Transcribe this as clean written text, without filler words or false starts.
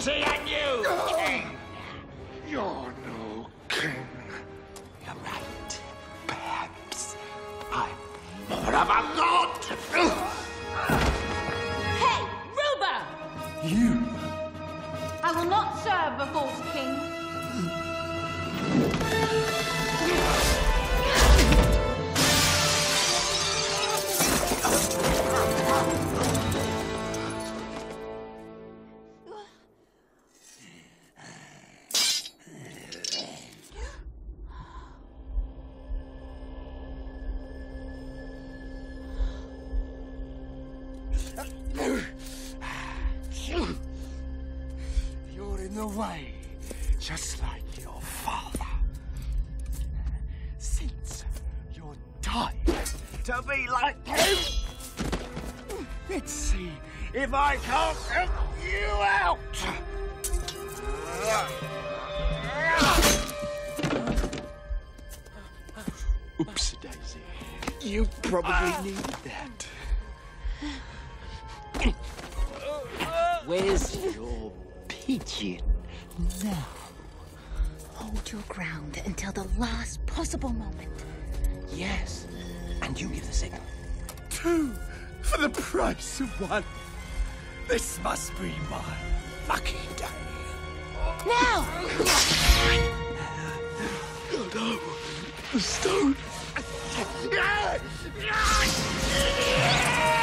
see a new king. You're no king. You're right. Perhaps I'm more of a god. Hey, Ruba! You. I will not serve a false king. You're in the way, just like your father. Since you're dying to be like him, let's see if I can't help you out. Oops, Daisy. You probably needed that. Where's your pigeon now? Hold your ground until the last possible moment. Yes, and you give the signal. 2 for the price of 1. This must be my lucky day. Now! Oh no, the stone.